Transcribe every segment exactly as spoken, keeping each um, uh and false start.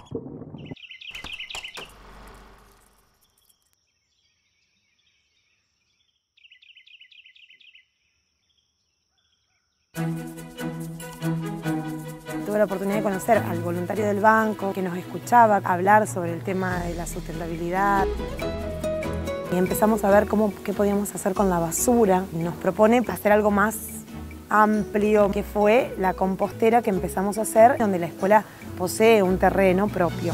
Tuve la oportunidad de conocer al voluntario del banco que nos escuchaba hablar sobre el tema de la sustentabilidad. Y empezamos a ver cómo, qué podíamos hacer con la basura. Nos propone hacer algo más amplio, que fue la compostera que empezamos a hacer, donde la escuela posee un terreno propio.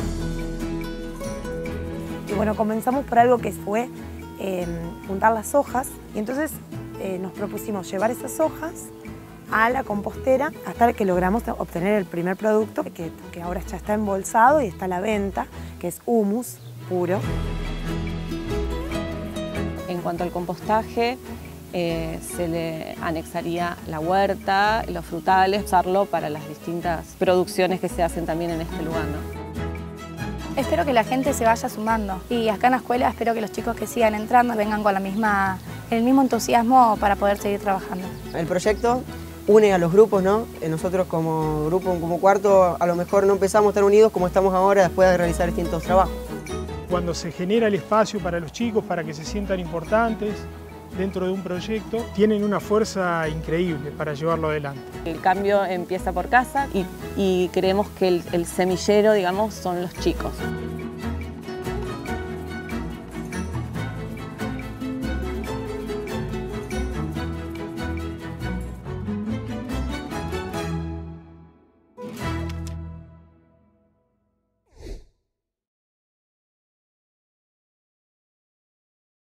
Y bueno, comenzamos por algo que fue eh, juntar las hojas, y entonces eh, nos propusimos llevar esas hojas a la compostera hasta que logramos obtener el primer producto, que, que ahora ya está embolsado y está a la venta, que es humus puro. En cuanto al compostaje, eh, se le anexaría la huerta, los frutales, usarlo para las distintas producciones que se hacen también en este lugar, ¿no? Espero que la gente se vaya sumando y acá en la escuela espero que los chicos que sigan entrando vengan con la misma, el mismo entusiasmo para poder seguir trabajando. El proyecto une a los grupos, ¿no? Nosotros como grupo, como cuarto, a lo mejor no empezamos tan unidos como estamos ahora después de realizar distintos trabajos. Cuando se genera el espacio para los chicos, para que se sientan importantes dentro de un proyecto, tienen una fuerza increíble para llevarlo adelante. El cambio empieza por casa y, y creemos que el, el semillero, digamos, son los chicos.